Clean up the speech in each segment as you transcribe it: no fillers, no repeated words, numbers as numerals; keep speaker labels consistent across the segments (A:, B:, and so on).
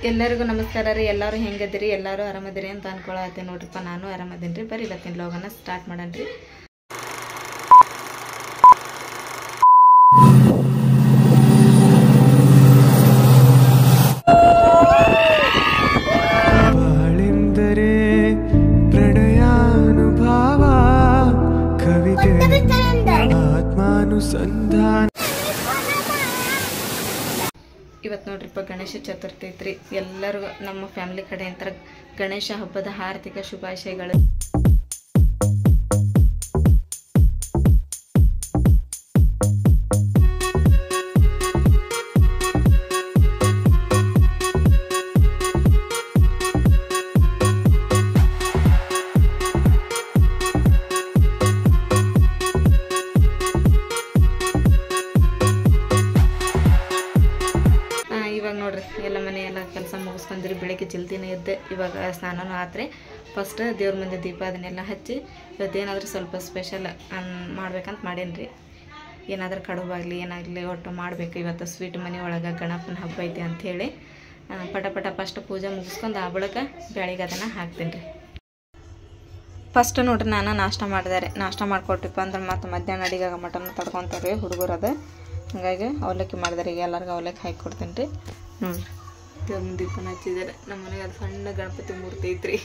A: ಎಲ್ಲರಿಗೂ ನಮಸ್ಕಾರ ರೀ. ಎಲ್ಲರೂ ಹೆಂಗದಿರಿ? ಎಲ್ಲರೂ ಆರಾಮದಿರಿ ಅಂತ ಅನ್ಕೊಳತ್ತೆ ನೋಡ್ರಿಪ್ಪ. ನಾನು ಆರಾಮದೇನಿ ರೀ. ಬರ್ರಿ ಇವತ್ತಿನ ವ್ಲಾಗನ್ನ ಸ್ಟಾರ್ಟ್ ಮಾಡೋಣ್ರಿ.
B: ಬಾಳೆಂದರೆ ಪ್ರಣಯಾನುಭಾವ, ಕವಿತೆ ಆತ್ಮಾನುಸಂಧಾನ.
A: ಇವತ್ತು ನೋಡ್ರಿಪ್ಪ ಗಣೇಶ ಚತುರ್ಥಿ ಐತ್ರಿ. ಎಲ್ಲರಿಗೂ ನಮ್ಮ ಫ್ಯಾಮಿಲಿ ಕಡೆಯಿಂದ ಗಣೇಶ ಹಬ್ಬದ ಹಾರ್ದಿಕ ಶುಭಾಶಯಗಳು. ಇವಾಗ ನೋಡ್ರಿ ಎಲ್ಲ ಮನೆ ಎಲ್ಲ ಕೆಲಸ ಮುಗಿಸ್ಕೊಂಡ್ರಿ. ಬೆಳಗ್ಗೆ ಜಲ್ದಿನೇ ಎದ್ದೆ ಇವಾಗ ಸ್ನಾನನೂ ಆತ್ರಿ. ಫಸ್ಟ್ ದೇವ್ರ ಮುಂದೆ ದೀಪ ಅದನ್ನೆಲ್ಲ ಹಚ್ಚಿ ಇವತ್ತೇನಾದರೂ ಸ್ವಲ್ಪ ಸ್ಪೆಷಲ್ ಮಾಡ್ಬೇಕಂತ ಮಾಡೇನ್ರಿ. ಏನಾದರೂ ಕಡುಬಾಗಲಿ ಏನಾಗಲಿ ಒಟ್ಟು ಮಾಡಬೇಕು. ಇವತ್ತು ಸ್ವೀಟ್ ಮನೆ ಒಳಗೆ ಗಣಪನ ಹಬ್ಬ ಐತಿ ಅಂಥೇಳಿ ಪಟ ಫಸ್ಟ್ ಪೂಜೆ ಮುಗಿಸ್ಕೊಂಡು ಆ ಬಳಿಕ ಬೆಳಿಗ್ಗೆ ಅದನ್ನು ಹಾಕ್ತೀನಿ ರೀ. ಫಸ್ಟ್ ನೋಡ್ರಿ ನಾನು ನಾಷ್ಟ ಮಾಡಿದಾರೆ. ನಾಷ್ಟ ಮಾಡಿಕೊಟ್ಟಿಪ್ಪ ಅಂದ್ರೆ ಮತ್ತು ಮಧ್ಯಾಹ್ನ ಅಡಿಗಾಗ ಮಟನ್ ತಡ್ಕೊತಾರೆ ಹುಡುಗರದು. ಹಾಗಾಗಿ ಅವಲಕ್ಕಿ ಮಾಡಿದಾರೆ. ಈಗ ಎಲ್ಲರಿಗೂ ಅವಲಕ್ಕಿ ಹಾಕಿ ಕೊಡ್ತೀನಿ ರೀ. ನೋಡಿರಿ ದೇವ್ರ ದೀಪನ ಹಚ್ಚಿದ್ದಾರೆ. ನಮ್ಮ ಮನೆಗೆ ಅದು ಸಣ್ಣ ಗಣಪತಿ ಮೂರ್ತಿ ಐತ್ರಿ.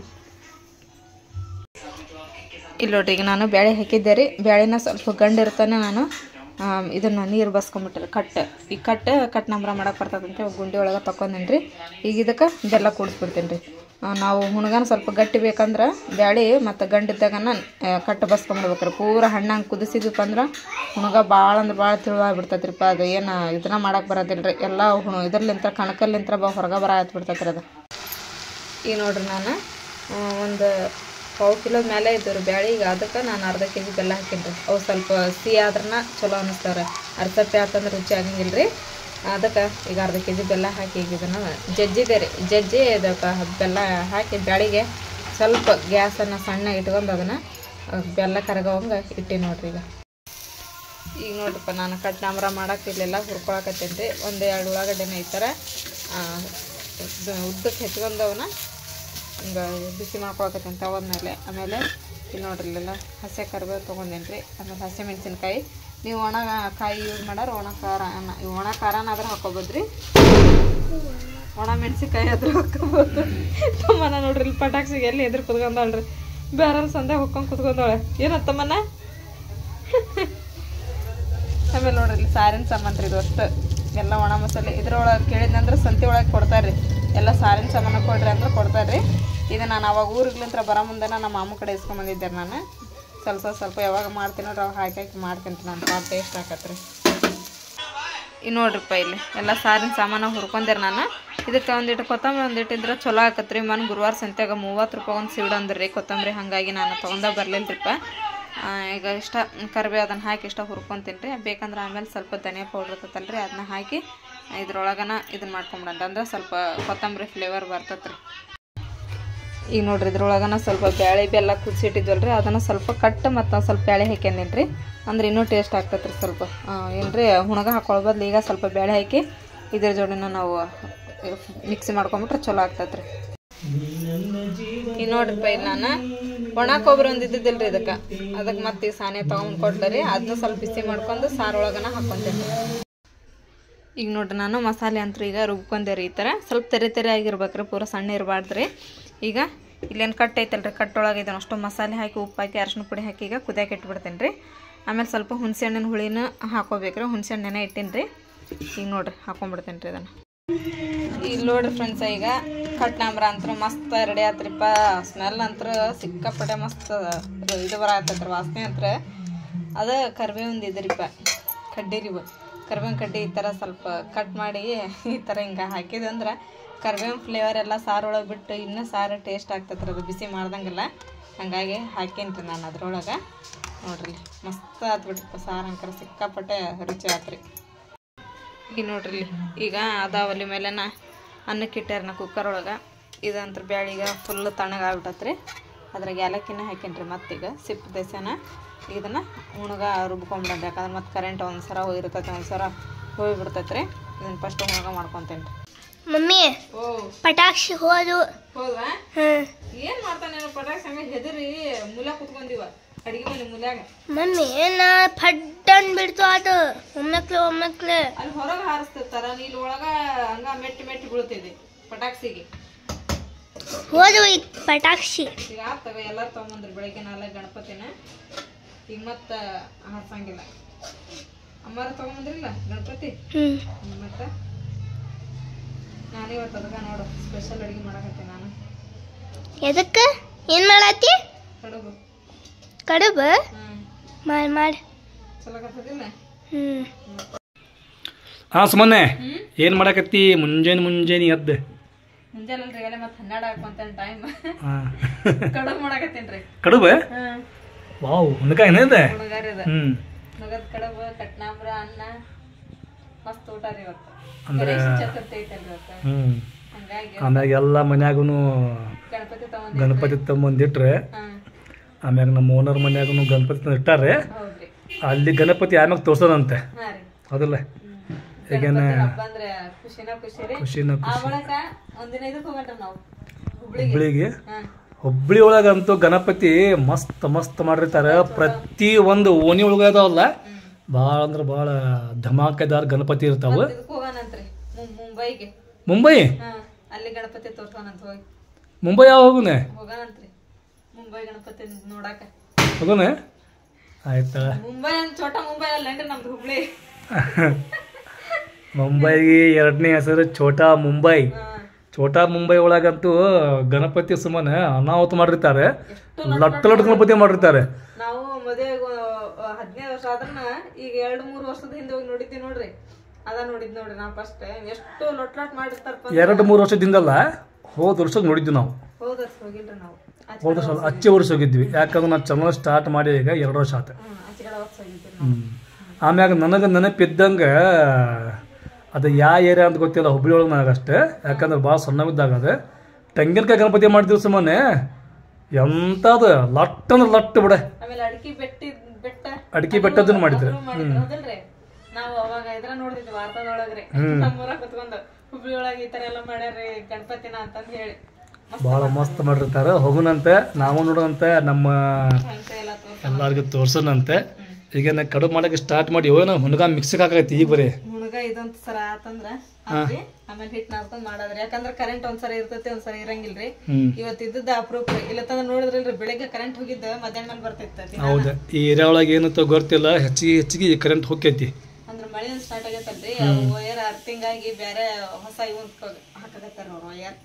A: ಇಲ್ಲಿ ನೋಡ್ರಿ ಈಗ ನಾನು ಬೇಳೆ ಹಾಕಿದ್ದೆ ರೀ. ಬೇಳೆನ ಸ್ವಲ್ಪ ಗಂಡು ಇರ್ತಾನೆ ನಾನು ಇದನ್ನು ನೀರು ಬಸ್ಕೊಂಬಿಟ್ಟಿರಿ. ಈ ಕಟ್ ನಂಬ್ರ ಮಾಡಕ್ಕೆ ಬರ್ತದಂತೆ ಗುಂಡಿ ಒಳಗೆ ತಗೊಂಡೇನಿ ರೀ. ಈಗ ಇದಕ್ಕೆ ಬೆಲ್ಲ ಕೂಡಿಸ್ಬಿಡ್ತೀನಿ ರೀ. ನಾವು ಹುಣಗನ ಸ್ವಲ್ಪ ಗಟ್ಟಿ ಬೇಕಂದ್ರೆ ಬ್ಯಾಳೆ ಮತ್ತು ಗಂಡಿದ್ದಾಗನ ಕಟ್ಟು ಬಸ್ಕೊಂಬಿಡ್ಬೇಕ್ರಿ. ಪೂರ ಹಣ್ಣಂಗೆ ಕುದಿಸಿದ್ವಪ್ಪ ಅಂದ್ರೆ ಹುಣಗ ಭಾಳ ಅಂದ್ರೆ ಭಾಳ ತಿಳುವಾಗ್ಬಿಡ್ತೈತ್ರಿಪ್ಪ. ಅದು ಏನು ಇದನ್ನ ಮಾಡಕ್ಕೆ ಬರೋದಿಲ್ಲ ರೀ. ಎಲ್ಲ ಇದ್ರಲಿಂತ್ರ ಕಣಕಲ್ಲಿಂತ್ರ ಹೊರಗೆ ಬರ ಹತ್ಬಿಡ್ತೈತ್ರಿ ಅದು. ಈಗ ನೋಡ್ರಿ ನಾನು ಒಂದು 1/4 ಕಿಲೋ ಮೇಲೆ ಇದ್ದವ್ರಿ ಬ್ಯಾಳೆ. ಈಗ ಅದಕ್ಕೆ ನಾನು ಅರ್ಧ kg ಬೆಲ್ಲ ಹಾಕೀನಿ ರೀ. ಅವು ಸ್ವಲ್ಪ ಸಿಹಿ ಆದ್ರನ ಚಲೋ ಅನ್ನಿಸ್ತಾವ್ರೆ. ಅರ್ಸಪ್ಪೆ ಆತಂದ್ರೆ ರುಚಿ ಆಗಂಗಿಲ್ಲ ರೀ. ಅದಕ್ಕೆ ಈಗ ಅರ್ಧ kg ಬೆಲ್ಲ ಹಾಕಿ ಈಗ ಇದನ್ನು ಜಜ್ಜಿದೆ ರೀ. ಜಜ್ಜಿ ಅದಕ್ಕೆ ಬೆಲ್ಲ ಹಾಕಿ ಬ್ಯಾಳಿಗೆ ಸ್ವಲ್ಪ ಗ್ಯಾಸನ್ನು ಸಣ್ಣ ಇಟ್ಕೊಂಡು ಅದನ್ನು ಬೆಲ್ಲ ಕರಗೋಂಗೆ ಇಟ್ಟು ನೋಡ್ರಿ. ಈಗ ನೋಡ್ರಿಪ್ಪ ನಾನು ಕಟ್ ನಾಮ್ರ ಮಾಡೋಕೆ ಇಲ್ಲೆಲ್ಲ ಹುರ್ಕೊಳಕತ್ತೇನೆ ರೀ. 1-2 ಉಳ್ಳಾಗಡ್ಡೆನ ಈ ಥರ ಉದ್ದಕ್ಕೆ ಹೆಚ್ಕೊಂಡವನ್ನ ಹಿಂಗೆ ಬಿಸಿ ಮಾಡ್ಕೊಳಕತ್ತೇನೆ ತಗೊಂಡ್ಮೇಲೆ. ಆಮೇಲೆ ಇಲ್ಲಿ ನೋಡ್ರಿ ಇಲ್ಲೆಲ್ಲ ಹಸಿ ಕರಿಬೇವು ತೊಗೊಂಡೇನಿ ರೀ. ಆಮೇಲೆ ಹಸಿ ಮೆಣಸಿನ್ಕಾಯಿ. ನೀವು ಒಣ ಕಾಯಿ ಯೂಸ್ ಮಾಡೋರು ಒಣ ಖಾರನಾದ್ರೂ ಹಾಕೋಬೋದು ರೀ. ಒಣ ಮೆಣಸಿನ್ಕಾಯಿ ಆದ್ರೂ ಹಾಕೋಬೋದು. ತಮ್ಮನ ನೋಡ್ರಿ ಇಲ್ಲಿ ಪಟಾಕ್ಸಿಗೆ ಎಲ್ಲಿ ಎದುರು ಕುತ್ಕೊಂಡಾಳ್ರಿ. ಬೇರೆಲ್ಲ ಸಂದೆ ಹೊಕ್ಕೊಂಡು ಕುತ್ಕೊಂಡಾಳೆ. ಏನತ್ತಮ್ಮನ? ಆಮೇಲೆ ನೋಡ್ರಿ ಇಲ್ಲಿ ಸಾರಿನ ಸಾಮಾನು ರೀ. ಇದು ಅಷ್ಟು ಎಲ್ಲ ಒಣ ಮಸಾಲೆ ಇದ್ರೊಳಗೆ ಕೇಳಿದ್ನಂದ್ರೆ ಸಂತೆ ಒಳಗೆ ಕೊಡ್ತಾರೆ ರೀ. ಎಲ್ಲ ಸಾರಿನ ಸಾಮಾನು ಕೊಡ್ರಿ ಅಂದ್ರೆ ಕೊಡ್ತಾರೆ ರೀ. ಇದು ನಾನು ಅವಾಗ ಊರಿಗ್ಲಿಂತ್ರ ಬರೋ ಮುಂದೆ ನಮ್ಮ ಮಾಮ ಕಡೆ ಇಸ್ಕೊಂಬಂದಿದ್ದೆ ನಾನು. ಸ್ವಲ್ಪ ಯಾವಾಗ ಮಾಡ್ತೀನಿ ನೋಡ್ರಿ ಅವಾಗ ಹಾಕಿ ಮಾಡ್ತೀನಿ ನಾನು. ಭಾಳ ಟೇಸ್ಟ್ ಆಕತ್ರಿ. ಇನ್ನು ನೋಡ್ರಿಪ್ಪ ಇಲ್ಲಿ ಎಲ್ಲ ಸಾರಿನ ಸಾಮಾನು ಹುರ್ಕೊಂಡ್ರಿ ನಾನು. ಇದಕ್ಕೆ ಒಂದಿಟ್ಟು ಕೊತ್ತಂಬರಿ ಒಂದಿಟ್ಟಿದ್ರೆ ಚಲೋ ಆಕತ್ರಿ. ಗುರುವಾರ ಸಂತ್ಯಾಗ 30 ರೂಪಾಯಿ ಒಂದು ಸೀಡ್ ಅಂದ್ರಿ ಕೊತ್ತಂಬರಿ. ಹಾಗಾಗಿ ನಾನು ತೊಗೊಂಡ ಬರಲಿಲ್ಲರಿಪ್ಪ. ಈಗ ಇಷ್ಟ ಕರಿಬೇವು ಅದನ್ನು ಹಾಕಿ ಇಷ್ಟ ಹುರ್ಕೊತೀನಿ ರೀ. ಬೇಕಂದ್ರೆ ಆಮೇಲೆ ಸ್ವಲ್ಪ ಧನಿಯಾ ಪೌಡ್ರ್ ಇರ್ತೈತಲ್ಲ ರೀ ಅದನ್ನ ಹಾಕಿ ಇದ್ರೊಳಗನ ಇದನ್ನು ಮಾಡ್ಕೊಂಬಿಡಂತ ಅಂದ್ರೆ ಸ್ವಲ್ಪ ಕೊತ್ತಂಬರಿ ಫ್ಲೇವರ್ ಬರ್ತೈತೆ ರೀ. ಈಗ ನೋಡ್ರಿ ಇದ್ರೊಳಗನ ಸ್ವಲ್ಪ ಬ್ಯಾಳೆ ಬೆಲ್ಲ ಕುದಿಸಿಟ್ಟಿದ್ವಲ್ಲ ರೀ ಅದನ್ನು ಸ್ವಲ್ಪ ಕಟ್ಟು ಮತ್ತು ಸ್ವಲ್ಪ ಬ್ಯಾಳೆ ಹಾಕ್ಯಂದೀನಿ ರೀ. ಅಂದ್ರೆ ಇನ್ನೂ ಟೇಸ್ಟ್ ಆಗ್ತೈತೆ ರೀ. ಸ್ವಲ್ಪ ಏನು ರೀ ಹುಣಗ ಹಾಕೊಳ್ಬಾರ್ದು. ಈಗ ಸ್ವಲ್ಪ ಬ್ಯಾಳೆ ಹಾಕಿ ಇದ್ರ ಜೋಡಿನ ನಾವು ಮಿಕ್ಸಿ ಮಾಡ್ಕೊಂಬಿಟ್ರೆ ಚಲೋ ಆಗ್ತೈತೆ ರೀ. ಈಗ ನೋಡ್ರಿಪ್ಪ ಇಲ್ಲಿ ನಾನು ಒಣ ಕೊಬ್ಬರಿ ಒಂದಿದ್ದಿದ್ದಿಲ್ಲ ರೀ ಅದಕ್ಕೆ ಮತ್ತೆ ಈ ಸಾನೆ ತೊಗೊಂಡು ಕೊಡ್ರಿ. ಅದನ್ನ ಸ್ವಲ್ಪ ಬಿಸಿ ಮಾಡ್ಕೊಂಡು ಸಾರೊಳಗನ ಹಾಕ್ಕೊಂತೀನಿ. ಈಗ ನೋಡ್ರಿ ನಾನು ಮಸಾಲೆ ಅಂತೂ ಈಗ ರುಬ್ಕೊಂಡೆ ರೀ. ಈ ಥರ ಸ್ವಲ್ಪ ತೆರೆ ಆಗಿರ್ಬೇಕ್ರಿ. ಪೂರ ಸಣ್ಣ ಇರಬಾರ್ದು ರೀ. ಈಗ ಇಲ್ಲೇನು ಕಟ್ ಐತಲ್ರಿ ಕಟ್ಟೊಳಗೆ ಇದನ್ನು ಅಷ್ಟು ಮಸಾಲೆ ಹಾಕಿ ಉಪ್ಪು ಹಾಕಿ ಅರಶಿನ ಪುಡಿ ಹಾಕಿ ಈಗ ಕುದಿಯಾಕೆ ಇಟ್ಬಿಡ್ತೀನಿ ರೀ. ಆಮೇಲೆ ಸ್ವಲ್ಪ ಹುಣಸೆ ಹಣ್ಣಿನ ಹುಳಿನ ಹಾಕೋಬೇಕ್ರಿ. ಹುಣಸೆ ಹಣ್ಣೆನೇ ಇಟ್ಟೀನಿ ರೀ. ಈಗ ನೋಡ್ರಿ ಹಾಕೊಂಡ್ಬಿಡ್ತೀನಿ ರೀ ಇದನ್ನು. ಇಲ್ಲಿ ನೋಡ್ರಿ ಫ್ರೆಂಡ್ಸ ಈಗ ಕಟ್ ನಾಮ್ರ ಅಂತೂ ಮಸ್ತ್ ರೆಡಿ ಆತ್ರಿಪ್ಪ. ಸ್ಮೆಲ್ ಅಂತೂ ಸಿಕ್ಕಾಪಟ್ಟೆ ಮಸ್ತ್ ಇದು ಬರತ್ತೈತ್ರಿ ವಾಸನೆ ಅಂತ. ಅದು ಕರಿಬೇವಿಂದು ಇದರಿಪ್ಪ ಕಡ್ಡಿರಿವು ಕರಿಬೇವಿನ ಕಡ್ಡಿ ಈ ಥರ ಸ್ವಲ್ಪ ಕಟ್ ಮಾಡಿ ಈ ಥರ ಹಿಂಗೆ ಹಾಕಿದ್ವಿ ಅಂದ್ರೆ ಕರಿಬೇವಿನ ಫ್ಲೇವರ್ ಎಲ್ಲ ಸಾರೊಳಗೆ ಬಿಟ್ಟು ಇನ್ನೂ ಸಾರು ಟೇಸ್ಟ್ ಆಗ್ತೈತ್ರಿ. ಅದು ಬಿಸಿ ಮಾಡ್ದಂಗೆಲ್ಲ ಹಾಗಾಗಿ ಹಾಕೀನಿ ರೀ ನಾನು ಅದ್ರೊಳಗೆ. ನೋಡ್ರಿ ಮಸ್ತ್ ಆತ್ಬಿಟ್ರಿಪ್ಪ ಸಾರು ಅಂಕರ ಸಿಕ್ಕಾಪಟ್ಟೆ ರುಚಿ ಆತ್ರಿ. ಈಗ ನೋಡ್ರಿ ಈಗ ಅದಾವಲ್ಲಿ ಮೇಲೆ ಅನ್ನಕ್ಕೆ ಇಟ್ಟಾರ ಕುಕ್ಕರ್ ಒಳಗೆ. ಇದಂತ್ರ ಬ್ಯಾಳಿಗೆ ಫುಲ್ ತಣ್ಣಗಾಗ್ಬಿಟ್ಟತ್ರಿ. ಅದ್ರಾಗ ಏಲಕ್ಕಿನ ಹಾಕೀನಿ ರೀ. ಮತ್ತೀಗ ಸಿಪ್ಪು ದೆಸೆನ ಇದನ್ನು ಉಣಗ ರುಬ್ಕೊಂಬಿಡೋದು. ಯಾಕಂದ್ರೆ ಮತ್ತು ಕರೆಂಟ್ ಒಂದ್ಸರ ಹೋಗಿರ್ತೈತೆ ಒಂದ್ಸರ ಹೋಗಿಬಿಡ್ತೈತೆ ರೀ. ಇದನ್ನು ಫಸ್ಟ್ ಉಣಗ ಮಾಡ್ಕೊತೀನಿ ರೀ.
C: ಮಮ್ಮಿ
A: ಓ
C: ಪಟಾಕ್ಷಿ ಹೋದ್ವಾ?
A: ಏನ್ ಮಾಡ್ತಾನೆ ಪಟಾಕ್ಷಿ ಹಂಗ ಹೆದರಿ ಮುಲ ಕುತ್ಕೊಂಡಿವ ಅಡಿಗೆ ಮನೆ ಮುಲ್ಯಾಗ.
C: ಮಮ್ಮಿ ನಾ ಫಡ್ಡನ್ ಬಿಡ್ತು ಅದು ಒಮ್ಮಕ್ಲೆ
A: ಅಲ್ಲಿ ಹೊರಗೆ ಹಾರಿಸ್ತಿರ್ತಾರ, ನೀಲ್ ಒಳಗ ಹಂಗ ಮೆಟ್ಟಿ ಬೀಳ್ತಿದೆ ಪಟಾಕ್ಷಿಗೆ.
C: ಹೋದ್ವು ಈಗ ಪಟಾಕ್ಷಿ.
A: ಈಗ ಆತಗ ಎಲ್ಲಾರು ತಗೊಂಬಂದ್ರಿ ಬೆಳಗ್ಗೆ 4 ಗಣಪತಿನ. ಈಗ ಮತ್ತ ಹಾರ್ಸಂಗಿಲ್ಲ. ಅಮ್ಮಾರ ತಗೊಂಬಂದ್ರಿಲ್ಲ ಗಣಪತಿ. ಮತ್ತ ನಾನು ಇವತ್ತು ಅದಕ್ಕ ನೋಡು ಸ್ಪೆಷಲ್ ಅಡಿಗೆ ಮಾಡಕತ್ತೀನಿ ನಾನು.
C: ಎದಕ್ಕ ಏನ್ ಮಾಡತ್ತಿ? ಕಡುಬು ಮಾಡಿ
A: ಚಲೋ ಕತ್ತದಿಲ್ಲ.
D: ಸುಮ್ಮನೆ ಏನ್ ಮಾಡಕತ್ತಿ? ಮುಂಜಾನೆ ಎದ್ದು
A: ಮುಂಜಾನಲ್ರಿ ಎಲ್ಲ ಮತ್ತೆ 12 ಹಾಕೊಂತ ಟೈಮ್ ಕಡುಬು ಮಾಡಕತ್ತೀನ್ರಿ.
D: ಕಡುಬು? ವಾವ್, ಉಣ್ಣಕಾಯಿ ಏನಿದೆ?
A: ಹುಡುಗಾರಿದ ನಗದ ಕಡುಬು, ಕಟ್ನಾಂಬ್ರ, ಅನ್ನ, ಮಸ್ತ್ ಊಟ ರೀ ಇವತ್ತು.
D: ಅಂದ್ರೆ
A: ಚತುರ್ಥಿ ಐತಲ್ರಿ ಇವತ್ತು. ಹಂಗಾಗಿ
D: ಆಮ್ಯಾಗ ಎಲ್ಲ ಮನ್ಯಾಗನು ಗಣಪತಿ ತಗೊಂಬಂದಿಟ್ರೆ, ಆಮ್ಯಾಗ ನಮ್ಮ ಓನರ್ ಮನ್ಯಾಗನು ಗಣಪತಿ ಇಟ್ಟಾರೆ. ಅಲ್ಲಿ ಗಣಪತಿ ಆಮ್ಯಾಗ ತೋರ್ಸೋದಂತೆ ಹೌದಲ್ಲ? ಈಗೇನ ಖುಷಿನ ಹುಬ್ಳಿ ಒಳಗಂತೂ ಗಣಪತಿ ಮಸ್ತ್ ಮಾಡಿರ್ತಾರೆ. ಪ್ರತಿ ಒಂದು ಓಣಿ ಒಳಗ ಅದಾವಲ್ಲ, ಭಾಳ ಅಂದ್ರೆ ಭಾಳ ಧಮಾಕೆದಾರ್ ಗಣಪತಿ ಇರ್ತಾವ. ಮುಂಬೈ
A: ಅಲ್ಲಿ ಗಣಪತಿ ತೋರ್ಸೋಣಂತ ಹೋಗಿ.
D: ಮುಂಬೈ ಯಾವ ಹೋಗುನೆ?
A: ಹೋಗೋಣಂತ್ರಿ ಮುಂಬೈ ಗಣಪತಿ ನೋಡಾಕ.
D: ಹೋಗೋಣ ಆಯ್ತಾ.
A: ಮುಂಬೈ ಛೋಟಾ ಮುಂಬೈ ಅಲ್ಲೇನ್ರಿ ನಮ್ದು ಹುಬ್ಳಿ.
D: ಮುಂಬೈಗೆ 2ನೇ ಹೆಸರು ಛೋಟಾ ಮುಂಬೈ. ಛೋಟಾ ಮುಂಬೈ ಒಳಗಂತೂ ಗಣಪತಿ ಸುಮ್ಮನೆ ಅನಾಹುತ ಮಾಡಿರ್ತಾರೆ. ಲಟ್ಟು ಗಣಪತಿ ಮಾಡಿರ್ತಾರೆ.
A: ನಾವು ಮದುವೆ 15 ವರ್ಷ ಆದ್ರನ ಈಗ 2-3 ವರ್ಷದ ಹಿಂದೆ ಹೋಗಿ ನೋಡಿದ್ವಿ ನೋಡ್ರಿ. ಅದ ನೋಡಿದ್ ನೋಡ್ರಿ ನಾವು ಫಸ್ಟ್ ಎಷ್ಟು ಲೊಟ್ ಮಾಡಿರ್ತಾರ.
D: 2-3 ವರ್ಷದಿಂದಲ್ಲ, ಹೋದ ವರ್ಷ ನೋಡಿದ್ವಿ ನಾವು.
A: ಹೋದ ವರ್ಷ ಹೋಗಿಲ್ರಿ ನಾವು.
D: ಹೋದ ವರ್ಷ ಅಚ್ಚೆ ವರ್ಷ ಹೋಗಿದ್ವಿ. ಯಾಕಂದ್ರೆ ನಾವು ಚಾನಲ್ ಸ್ಟಾರ್ಟ್ ಮಾಡಿ ಈಗ 2 ವರ್ಷ ಆತ. ಆಮ್ಯಾಗ ನನಗೆ ನೆನಪಿದ್ದಂಗ ಅದು ಯಾವ ಏರಿಯಾ ಅಂತ ಗೊತ್ತಿಲ್ಲ, ಹುಬ್ಳಿ ಒಳಗೆ ನನಗಷ್ಟೇ. ಯಾಕಂದ್ರೆ ಭಾಳ ಸಣ್ಣವಿದ್ದಾಗ ಅದು ತೆಂಗಿನಕಾಯಿ ಗಣಪತಿ ಮಾಡ್ತೀವಿ ಸುಮ್ಮನೆ. ಎಂಥದ್ದು ಲಟ್ ಅಂದ್ರೆ ಲಟ್ಟು ಬಿಡ. ಅಡಿಕೆ ಬೆಟ್ಟದನ್ನು ಮಾಡಿದ್ರೆ
A: ನಾವು ಅವಾಗ ಇದ್ರ ನೋಡಿದ್ವಿ ವಾರ್ತಾದೊಳಗ್ರಿ. ನಮ್ಮೂರ ಕುತ್ಕೊಂಡು ಹುಬ್ಳಿ ಒಳಗೆ ಈ ತರ ಎಲ್ಲ ಮಾಡ್ಯಾರ್ರಿ ಗಣಪತಿನ ಅಂತಂದ್ ಹೇಳಿ
D: ಭಾಳ ಮಸ್ತ್ ಮಾಡಿರ್ತಾರೆ. ಹೋಗುನಂತೆ, ನಾವು ನೋಡೋಣಂತೆ, ನಮ್ಮ ಎಲ್ಲರಿಗೂ ತೋರ್ಸೋಣಂತೆ. ಈಗ ನಾ ಕಡುಬು ಮಾಡಕ್ಕೆ ಸ್ಟಾರ್ಟ್ ಮಾಡಿ ಹೋಗಿ ನಾವು ಹುಣಗ ಮಿಕ್ಸಿಗೆ ಹಾಕೈತಿ. ಈಗ ಬರೀ
A: ಹುಣಗ ಇದೊಂದು ಸರ ಆತಂದ್ರ ಆಮೇಲೆ ಹಿಟ್ ನಾದ್ಕೊಂಡ್ ಮಾಡದ್ರಿ. ಯಾಕಂದ್ರ ಕರೆಂಟ್ ಒಂದ್ಸರಿ ಇರ್ತೈತಿ, ಒಂದ್ಸರಿ ಇರಂಗಿಲ್ರಿ. ಇವತ್ತು ಇದ್ದದ ಅಪ್ರೂಪ. ಇಲ್ಲತ್ತಂದ್ರ ನೋಡಿದ್ರಲ್ರಿ ಬೆಳಿಗ್ಗೆ ಕರೆಂಟ್ ಹೋಗಿದ್ದ ಮಧ್ಯಾಹ್ನ ಮೇಲೆ ಬರ್ತೈತಿ.
D: ಹೌದಾ? ಈ ಏರಿಯಾ ಒಳಗೆ ಏನಂತ ಗೊತ್ತಿಲ್ಲ, ಹೆಚ್ಚಿಗೆ ಕರೆಂಟ್ ಹೋಗ್ತೈತಿ.
A: ಅಂದ್ರ ಮಳೆ ಸ್ಟಾರ್ಟ್ ಆಗೈತಲ್ರಿ, ವಯರ್ ಅರ್ಥಿಂಗ್ ಆಗಿ ಬೇರೆ ಹೊಸ ಇವನ್ ಹಾಕಕತ್ತಾರ ಅವ್ರು ವಯರ್.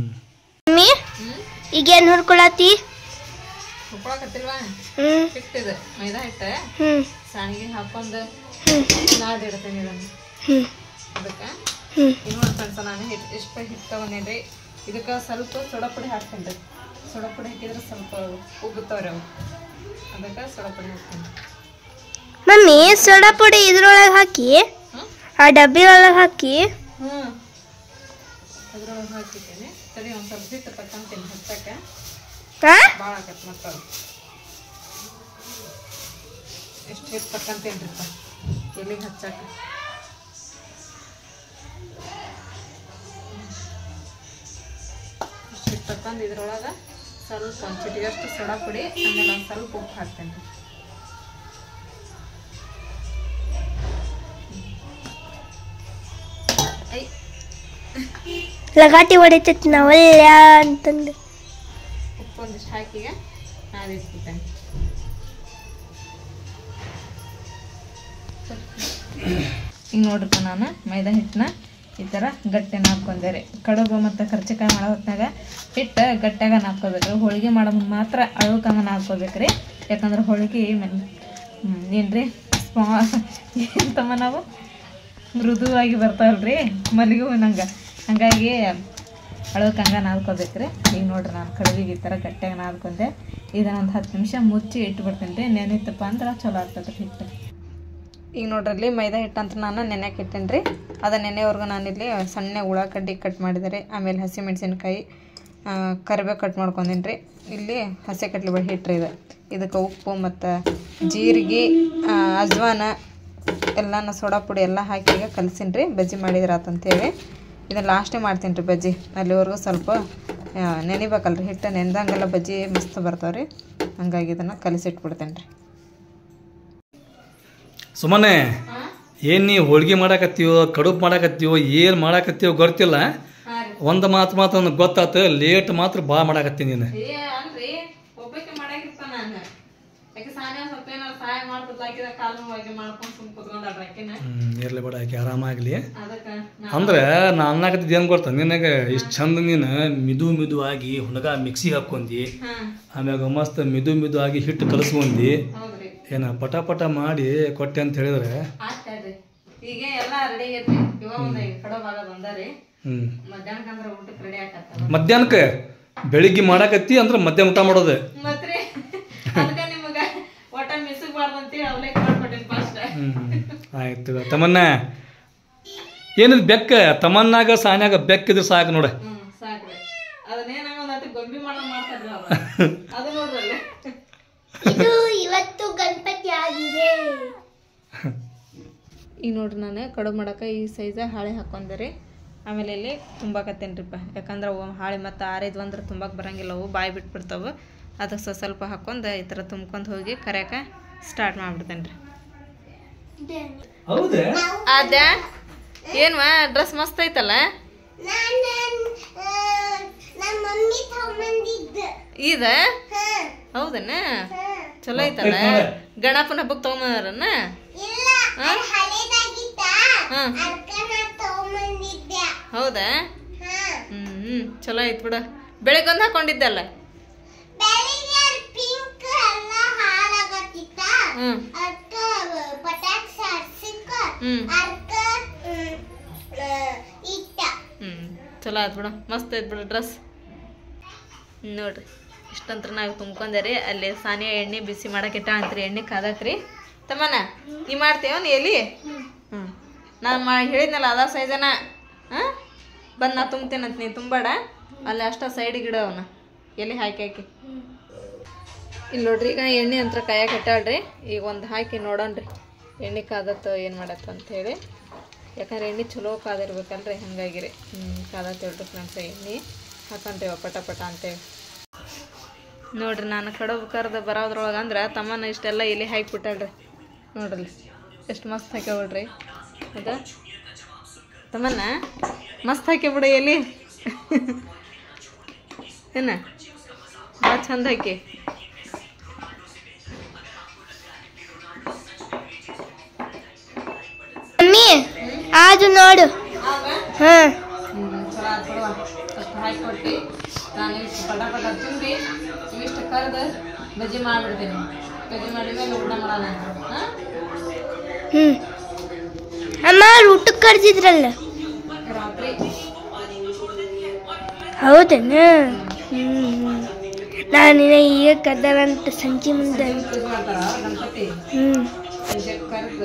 C: ಈಗೇನ್ ಹುರ್ಕೊಳತಿ?
A: ಹುರ್ಕೊಳಕತ್ತಿಲ್ವಾ? ಹಿಟ್ಟಿದ ಮೈದಾ ಹಿಟ್ಟ ಸಾಣಿಗೆ ಹಾಕೊಂಡ್ ನಾದಿಡ್ತೇನೆ ಇದನ್ನು. ಅದಕ್ಕೆ ಇನ್ನೊಂದು ಫ್ರೆಂಡ್ಸ್ ನಾನು ಎಷ್ಟು ಹಿಟ್ಟು ತಗೊಂಡೇನ್ರಿ. ಇದಕ್ಕೆ ಸ್ವಲ್ಪ ಸೋಡಾ ಪುಡಿ ಹಾಕ್ತೇನೆ ರೀ. ಸೋಡಾ ಪುಡಿ ಹಾಕಿದ್ರೆ ಸ್ವಲ್ಪ ಉಬ್ಬುತ್ತವ್ರಿ ಅವು. ಅದಕ್ಕೆ ಸೋಡಾ ಪುಡಿ ಹಾಕ್ತೇನೆ.
C: ಮಮ್ಮಿ ಸೋಡಾ ಪುಡಿ ಇದ್ರೊಳಗೆ ಹಾಕಿ, ಆ ಡಬ್ಬಿ ಒಳಗೆ ಹಾಕಿ.
A: ಅದ್ರೊಳಗೆ ಹಾಕಿದ್ದೇನೆ. ಸರಿ, ಒಂದು ಸ್ವಲ್ಪ ಹಿಟ್ಟು ತಕ್ಕಂತೀನಿ ಹಚ್ಚಕ್ಕೆ. ಭಾಳ ಆಗತ್ತೆ ಮತ್ತೆ ಎಷ್ಟು ಹಿಟ್ಟು ತಕ್ಕಂತೀನಿ ರೀ ಎಲ್ಲಿಗೆ ಹಚ್ಚಕ್ಕೆ. ಇಷ್ಟು ಹಿಟ್ಟು ತಕ್ಕಂದು ಇದ್ರೊಳಗೆ ಸ್ವಲ್ಪ ಒಂದು ಚಿಟಿಗಷ್ಟು ಸೋಡಾ ಪುಡಿ, ಆಮೇಲೆ ಒಂದು ಸ್ವಲ್ಪ ಉಪ್ಪು ಹಾಕ್ತೇನೆ ರೀ.
C: ಲಗಾಟಿ ಹೊಡಿತೈತಿ ನಾವಲ್ಲ ಅಂತಂದು
A: ಉಪ್ಪು ಒಂದಿಷ್ಟು ಹಾಕಿಗೆ ನಾದಿಟ್ಬಿಟ್ಟೇನೆ. ಈಗ ನೋಡ್ರಿಪ್ಪ, ನಾನು ಮೈದಾ ಹಿಟ್ಟನ್ನ ಈ ಥರ ಗಟ್ಟಿನ ಹಾಕ್ಕೊಂಡೆ ರೀ. ಕಡುಬು ಮತ್ತು ಕರ್ಚಿಕಾಯಿ ಮಾಡೋ ಹೊತ್ನಾಗ ಹಿಟ್ಟು ಗಟ್ಟಿಯಾಗ ಹಾಕ್ಕೋಬೇಕ್ರಿ. ಹೋಳಿಗೆ ಮಾಡೋ ಮಾತ್ರ ಅಳಕಂಗನ ಹಾಕ್ಕೋಬೇಕ್ರಿ. ಯಾಕಂದ್ರೆ ಹೋಳಿಗೆ ಏನ್ರಿ ಎಂತಮ್ಮ ನಾವು ಮೃದುವಾಗಿ ಬರ್ತಾವಲ್ರಿ ಮಲ್ಲಿಗೆ ಹೂವಿನಂಗೆ. ಹಾಗಾಗಿ ಅಳಕಂಗ ನಾದ್ಕೋಬೇಕ್ರಿ. ಈಗ ನೋಡ್ರಿ ನಾನು ಕಡುಬಿಗೆ ಈ ಥರ ಗಟ್ಟಿಯಾಗ ನಾದ್ಕೊಂಡೆ. ಇದನ್ನೊಂದು 10 ನಿಮಿಷ ಮುಚ್ಚಿ ಇಟ್ಬಿಡ್ತೇನೆ ರೀ. ನೆನಿತಪ್ಪ ಅಂದ್ರೆ ಚಲೋ ಆಗ್ತದೆ ಹಿಟ್ಟು. ಈಗ ನೋಡ್ರಲ್ಲಿ ಮೈದಾ ಹಿಟ್ಟು ಅಂತ ನಾನು ನೆನೆಯಕ್ಕೆ ಇಟ್ಟೇನೆ ರೀ. ಅದು ನೆನೆವರೆಗೂ ನಾನಿಲ್ಲಿ ಸಣ್ಣ ಉಳ್ಳಾಗಡ್ಡಿ ಕಟ್ ಮಾಡಿದೆ. ಆಮೇಲೆ ಹಸಿಮೆಣ್ಸಿನ್ಕಾಯಿ, ಕರಿಬೇವು ಕಟ್ ಮಾಡ್ಕೊಂಡೇನಿ ರೀ. ಇಲ್ಲಿ ಹಸಿ ಕಡ್ಲೆಬೇಳೆ ಹಿಟ್ಟು ರೀ. ಇದಕ್ಕೆ ಉಪ್ಪು ಮತ್ತು ಜೀರಿಗೆ, ಅಜ್ವಾನ ಎಲ್ಲನ ಸೋಡಾ ಪುಡಿ ಎಲ್ಲ ಹಾಕಿ ಈಗ ಕಲಸೀನಿ ರೀ. ಬಜ್ಜಿ ಮಾಡಿದ್ರೆ ಆತಂತೇಳಿ ಇದನ್ನು ಲಾಸ್ಟೇ ಮಾಡ್ತೀನಿ ರೀ ಬಜ್ಜಿ. ಅಲ್ಲಿವರೆಗೂ ಸ್ವಲ್ಪ ನೆನಿಬೇಕಲ್ರಿ, ಹಿಟ್ಟು ನೆನೆದಂಗೆಲ್ಲ ಬಜ್ಜಿ ಮಸ್ತ್ ಬರ್ತಾವೆ ರೀ. ಹಂಗಾಗಿ ಇದನ್ನು ಕಲಿಸಿಟ್ಬಿಡ್ತೇನೆ ರೀ.
D: ಸುಮ್ಮನೆ ಏನು ನೀವು ಹೋಳಿಗೆ ಮಾಡಾಕತ್ತೀವೋ ಕಡುಬು ಮಾಡಾಕತ್ತೀವೋ ಏನು ಮಾಡಾಕತ್ತೀವೋ ಗೊತ್ತಿಲ್ಲ. ಒಂದು ಮಾತು ನನಗೆ ಗೊತ್ತಾತು, ಲೇಟ್ ಮಾತ್ರ ಭಾಳ ಮಾಡಾಕತ್ತೀನಿ ನೀನು.
A: ಅಲ್ರಿ ಒಬ್ಬಕ್ಕೆ ಮಾಡಾಕಿರ್ತ ನಾನು. ಯಾಕೆ ಸಾನ್ಯ ಸ್ವಲ್ಪ ಏನಾರು ಸಹಾಯ ಮಾಡ್ತದ ಹಾಕಿದ ಕಾಲು ಹೋಗಿ ಮಾಡ್ಕೊಂಡು ಸುಮ್ ಕುತ್ಕೊಂಡಾಡ್ರಿ ಆಕಿನ.
D: ಇರ್ಲಿ ಬೇಡ, ಆಕೆ ಆರಾಮಾಗಲಿ.
A: ಅದಕ್ಕೆ
D: ಅಂದ್ರೆ ನಾ ಅನ್ನಕತ್ತಿದ್ದು ಏನು ಗೊತ್ತಾ ನಿನಗೆ, ಇಷ್ಟು ಚಂದ ನೀನು ಮಿದು ಆಗಿ ಹುಣಗ ಮಿಕ್ಸಿಗೆ ಹಾಕ್ಕೊಂಡಿ, ಆಮ್ಯಾಗ ಮಸ್ತ್ ಮಿದು ಆಗಿ ಹಿಟ್ಟು ಕಲಸ್ಕೊಂಡಿ,
A: ಹೌದ್ರಿ
D: ಏನು ಪಟ ಮಾಡಿ ಕೊಟ್ಟೆ ಅಂತ ಹೇಳಿದ್ರೆ
A: ಆಯ್ತಾಡ್ರಿ. ಈಗ ಎಲ್ಲ ರೆಡಿ ಆಗೈತ್ರಿ. ಇವಾಗ ಒಂದು ಕಡೆ ಭಾಗ ಬಂದಾರಿ. ಮಧ್ಯಾಹ್ನಕ್ಕಂದ್ರೆ ಊಟಕ್ಕೆ ರೆಡಿ ಆಗತ್ತ.
D: ಮಧ್ಯಾಹ್ನಕ್ಕೆ ಬೆಳಿಗ್ಗೆ ಮಾಡಾಕತ್ತಿ ಅಂದ್ರೆ ಮಧ್ಯಾಹ್ನ ಊಟ ಮಾಡೋದು
A: ಮತ್ರಿ ಅದಕ್ಕೆ ನಿಮಗ ಒಟ್ಟ ಮಿಸ್ಬಾರ್ದಂತೇಳಿ ಅವಲಕ್ಕಿ ಮಾಡ್ಕೊಟ್ಟಿನಿ ಫಸ್ಟ್.
D: ಆಯ್ತು ತಮ್ಮನ್ನ. ಏನಿದ್ ಬೆಕ್ಕ ತಮ್ಮನ್ನಾಗ ಸಾನ್ಯಾಗ ಬೆಕ್ಕಿದ್ರೆ ಸಾಕು ನೋಡ.
A: ಸಾಕ್ರಿ. ಅದನ್ನೇನ ಒಂದತಿ ಗೊಂಬಿ ಮಾಡ್ತಾರ್ರಿ ಅವ್ರು. ಅದು ನೋಡ್ರಲ್ಲ.
C: ಇದು ಇವತ್ತು ಗಣಪತಿ ಆಗಿದೆ.
A: ಈಗ ನೋಡ್ರಿ ನಾನು ಕಡುಬು ಮಾಡಕ್ಕೆ ಈ ಸೈಜ್ ಹಾಳೆ ಹಾಕೊಂಡೆ. ಆಮೇಲೆ ಇಲ್ಲಿ ತುಂಬಾಕತ್ತೇನ್ರಿಪ್ಪ, ಯಾಕಂದ್ರೆ ಅವು ಹಾಳೆ ಮತ್ತು ಆರಿದ್ವು ಅಂದ್ರೆ ತುಂಬಕ್ಕೆ ಬರಂಗಿಲ್ಲ, ಅವು ಬಾಯಿ ಬಿಟ್ಬಿಡ್ತಾವೆ. ಅದಕ್ಕೆ ಸ್ವಲ್ಪ ಹಾಕೊಂಡು ಈ ಥರ ತುಂಬ್ಕೊಂಡು ಹೋಗಿ ಕರೆಯಕ್ಕೆ ಸ್ಟಾರ್ಟ್ ಮಾಡಿಬಿಡ್ತೇನೆ ರೀ. ಅದ ಏನ್ವಾ ಡ್ರೆಸ್ ಮಸ್ತ್ ಐತಲ್ಲ. ಇದ ಹೌದನ ಚಲೋ ಐತಲ್ಲ. ಗಣಪನ ಹಬ್ಬಕ್ಕೆ ತಗೊಂಬಂದಾರನ್ನ. ಹೌದಾ? ಚಲೋ ಐತ್ ಬಿಡ. ಬೆಳಿಗ್ಗೆ ಹಾಕೊಂಡಿದ್ದಲ್ಲ. ಚಲೋ ಆಯ್ತು ಬಿಡ, ಮಸ್ತ್ ಐತ್ ಬಿಡ ಡ್ರೆಸ್. ನೋಡ್ರಿ ಇಷ್ಟಂತ್ರ ನಾವು ತುಂಬ್ಕೊಂಡೇರಿ. ಅಲ್ಲಿ ಸಾನಿಯ ಎಣ್ಣೆ ಬಿಸಿ ಮಾಡಕ್ಕಿಟ್ಟ ಅಂತ್ರಿ, ಎಣ್ಣೆ ಕಾದತ್ರಿ. ತಮ್ಮನ ನೀ ಮಾಡ್ತೇವನ್ ಎಲ್ಲಿ? ನಾನು ಹೇಳಿದ್ನಲ್ಲ ಅದ ಸೈಜನ. ಬಂದು ನಾ ತುಂಬ್ತೇನಂತ, ನೀ ತುಂಬಾಡ ಅಲ್ಲಿ ಅಷ್ಟ ಸೈಡಿಗೆ ಇಡ ಅವನ ಎಲ್ಲಿ ಹಾಕಿ. ಇಲ್ಲಿ ನೋಡ್ರಿ ಈಗ ಎಣ್ಣೆ ಅಂತ ಕಾಯಕ್ಕೆ ಇಟ್ಟಾಳ್ರಿ. ಈಗ ಒಂದು ಹಾಕಿ ನೋಡೋಣ್ರಿ ಎಣ್ಣೆ ಕಾದತ್ತ ಏನು ಮಾಡತ್ತ ಅಂಥೇಳಿ. ಯಾಕಂದ್ರೆ ಎಣ್ಣೆ ಚಲೋ ಕಾದಿರ್ಬೇಕಲ್ರಿ, ಹಂಗಾಗಿರಿ ಕಾದತ್ತೇಳ್ರಿ ಫ್ರೆಂಡ್ಸ್. ಎಣ್ಣೆ ಹಾಕೊಂತೇವ ಪಟ ಅಂತೇಳಿ. ನೋಡ್ರಿ ನಾನು ಕಡುಬು ಕರ್ದು ಬರೋದ್ರೊಳಗೆ ಅಂದ್ರೆ ತಮ್ಮನ ಇಷ್ಟೆಲ್ಲ ಎಲೆ ಹಾಕಿಬಿಟ್ಟಾಳ್ರಿ. ನೋಡ್ರಿ ಎಷ್ಟು ಮಸ್ತ್ ಹಾಕ್ಯಾವಳ್ರಿ. ಹೌದಾ ತಮ್ಮನ್ನ? ಮಸ್ತ್ ಹಾಕಿಬಿಡು ಎಲೆ. ಏನ ಭಾಳ ಚಂದ ಹಾಕಿ.
C: ಮಮ್ಮಿ ಅದು ನೋಡು. ಹಾಂ
A: ಅಷ್ಟು ಹಾಕಿ ನಾನು ಇಷ್ಟು ಪಟ ತುಂಬಿ ಇವಿಷ್ಟು ಕರೆದು ಬಜ್ಜಿ ಮಾಡಿಬಿಡ್ತೀನಿ. ಬಜ್ಜಿ ಮಾಡಿದ್ಮೇಲೆ ಊಟ ಮಾಡೋಣ.
C: ಅಮ್ಮ ಊಟಕ್ಕೆ ಕರೆದಿದ್ರಲ್ಲ
A: ರಾತ್ರಿ.
C: ಹೌದೇನ? ನಾನು ಈಗ ಕದ್ದಾರಂತ ಸಂಜೆ ಮುಂದೆ.
A: ಮಾಡ್ತಾರ ಗಣಪತಿ. ಸಂಜೆ ಕರೆದು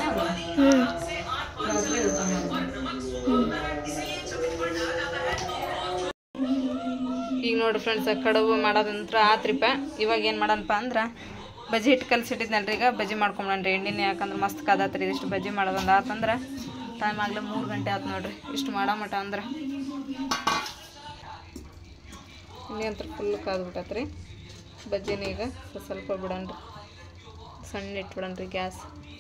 A: ರಾತ್ರಿ ಊಟ ಈಗ ನೋಡ್ರಿ ಫ್ರೆಂಡ್ಸ್, ಕಡುಬು ಮಾಡೋದಂತ್ರ ಆತ್ರಿಪ್ಪ. ಇವಾಗ ಏನು ಮಾಡೋಣಪ್ಪ ಅಂದ್ರೆ ಬಜ್ಜಿ ಹಿಟ್ಟು ಕಲಿಸಿಟ್ಟಿದ್ನಲ್ರಿ. ಈಗ ಬಜ್ಜಿ ಮಾಡ್ಕೊಂಬಣ್ರಿ ಎಣ್ಣೆನೇ, ಯಾಕಂದ್ರೆ ಮಸ್ತ್ ಕಾದಾತ್ರಿ. ಇದಿಷ್ಟು ಬಜ್ಜಿ ಮಾಡೋದೊಂದು ಆತಂದ್ರೆ ಟೈಮ್ ಆಗಲೇ 3 ಗಂಟೆ ಆಯ್ತು ನೋಡ್ರಿ. ಇಷ್ಟು ಮಾಡೋ ಮಟ ಅಂದ್ರೆ ಎಣ್ಣೆ ಅಂತ ಫುಲ್ ಕಾದ್ಬಿಟ್ಟತ್ರಿ. ಬಜ್ಜಿನ ಈಗ ಸ್ವಲ್ಪ ಬಿಡೋಣ್ರಿ, ಸಣ್ಣ ಇಟ್ಬಿಡೋಣ್ರಿ ಗ್ಯಾಸ್.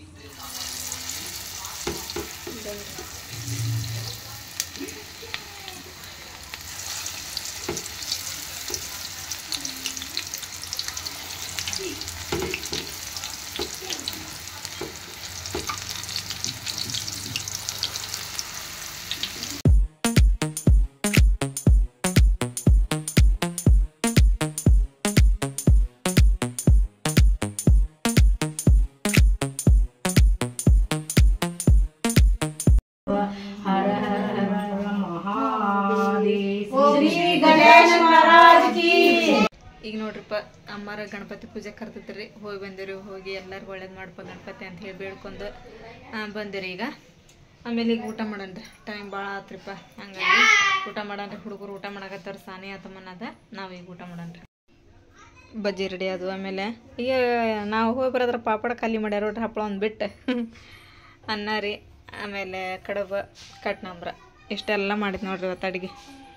A: ಈಗ ನೋಡ್ರಿಪ್ಪ ಅಮ್ಮಾರ ಗಣಪತಿ ಪೂಜೆ ಕರ್ತಿದ್ರಿ, ಹೋಗಿ ಬಂದಿರಿ. ಹೋಗಿ ಎಲ್ಲರಿಗೂ ಒಳ್ಳೇದು ಮಾಡಪ್ಪ ಗಣಪತಿ ಅಂತ ಹೇಳಿ ಬೇಡ್ಕೊಂಡು ಬಂದಿರಿ. ಈಗ ಆಮೇಲೆ ಈಗ ಊಟ ಮಾಡೋಣ್ರಿ. ಟೈಮ್ ಭಾಳ ಆತ್ರಿಪ್ಪ, ಹಂಗಾಗಿ ಊಟ ಮಾಡೋಣ್ರಿ. ಹುಡುಗರು ಊಟ ಮಾಡಕತ್ತಾರ, ಸಾನಿ ಆತಮ್ಮನದ. ನಾವೀಗ ಊಟ ಮಾಡೋಣ್ರಿ. ಬಜ್ಜಿ ರೆಡಿ ಅದು. ಆಮೇಲೆ ಈಗ ನಾವು ಹೋಗಿ ಬರೋದ್ರ ಪಾಪಡ ಖಾಲಿ ಮಾಡ್ಯಾರ ನೋಡ್ರಿ, ಹಪ್ಪಳ ಒಂದು ಬಿಟ್ಟು. ಅನ್ನ ರೀ, ಆಮೇಲೆ ಕಡುಬು, ಕಟ್ನಂಬ್ರ ಇಷ್ಟೆಲ್ಲ ಮಾಡಿದ್ ನೋಡ್ರಿ ಇವತ್ತು ಅಡುಗೆ